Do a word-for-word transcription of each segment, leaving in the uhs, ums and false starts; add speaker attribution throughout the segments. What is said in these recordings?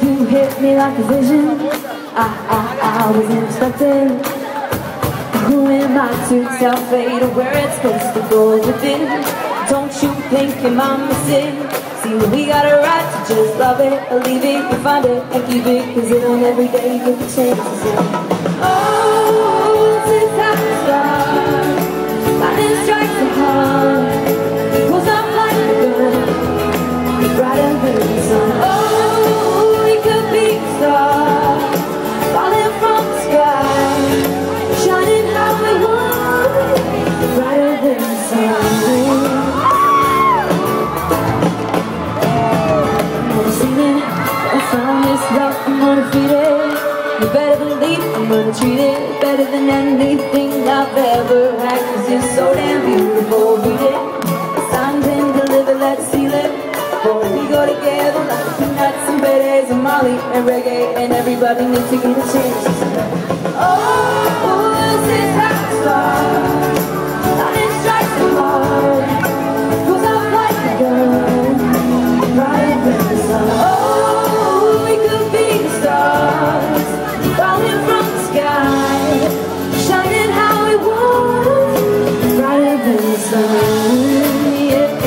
Speaker 1: you hit me like a vision. I, I, I wasn't expecting. Who am I to tell fate where it's supposed to go within? Don't you think you're my missing? See, we got a right to just love it, or leave it, you find it and keep it, cause it don't every day get the chance to sing. Oh, since I start, lightning strikes the heart, goes up like a gun, brighter than the sun. Oh, we could be stars, falling from the sky, shining how we want, brighter than the sun. I'm gonna feed it. You better believe I'm gonna treat it better than anything I've ever had. Cause you're so damn beautiful, read it. Signed and delivered, let's seal it. Boy, we go together like peanuts and berries and Molly and reggae. And everybody needs to get a chance. Oh, this is how it starts. Lightning strikes the heart, goes off like a gun, brighter than the sun. Oh, stars falling from the sky, shining how we want, brighter than the sun. Yeah.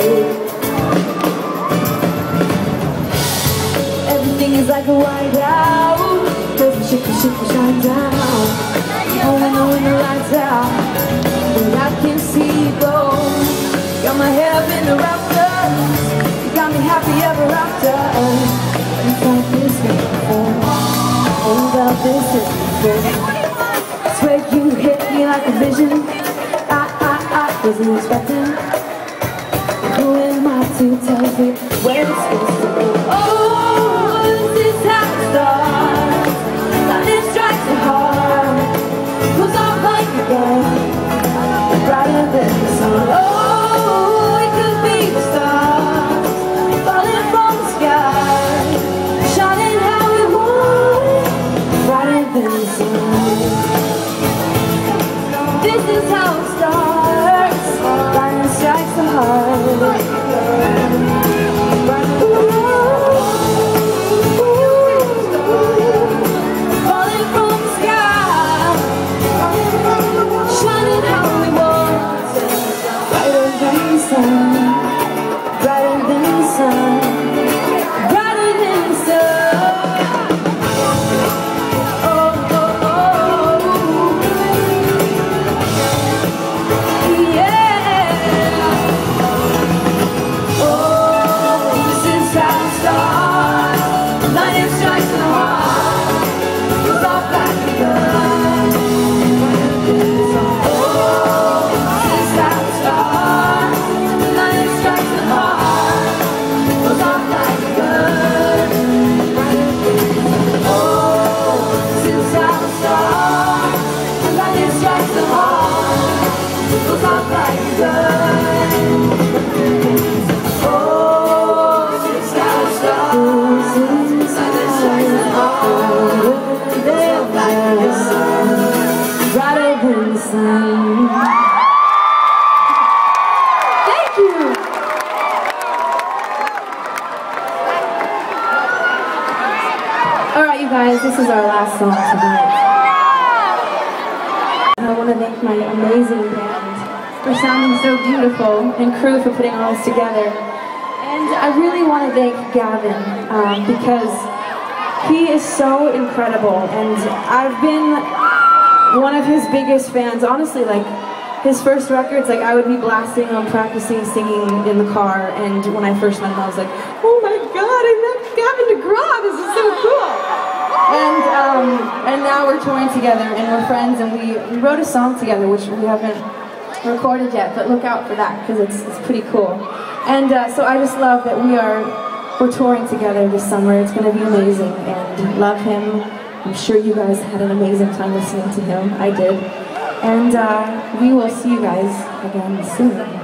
Speaker 1: Everything is like a white out, doesn't shake the ship and shine down. Oh, when the winter lights out, and I can see you go. Got my head up in the rafters, you got me happy ever after. It's like this before, oh well this is before. Swear you hit me like a vision. I, I, I wasn't expecting. Who am I to tell you where it's supposed to go? Oh, this is how it starts. Lightning strikes the heart, goes off like a gun, brighter than the sun. Oh, it could be the stars falling from the sky, this is how it starts. Lightning strikes the heart. Falling from the sky, shining how we want, brighter than the sun, brighter than the sun, brighter than the sun. Thank you. All right, you guys, this is our last song tonight. And I want to thank my amazing band for sounding so beautiful and crew for putting all this together. And I really want to thank Gavin um, because he is so incredible, and I've been one of his biggest fans. Honestly, like his first records, like I would be blasting on practicing singing in the car, and when I first met him I was like, oh my god, I met Gavin DeGraw, this is so cool. And um, and now we're touring together and we're friends, and we, we wrote a song together which we haven't recorded yet, but look out for that because it's, it's pretty cool. And uh, so I just love that we are we're touring together this summer. It's going to be amazing, and love him. I'm sure you guys had an amazing time listening to him. I did. And uh, we will see you guys again soon.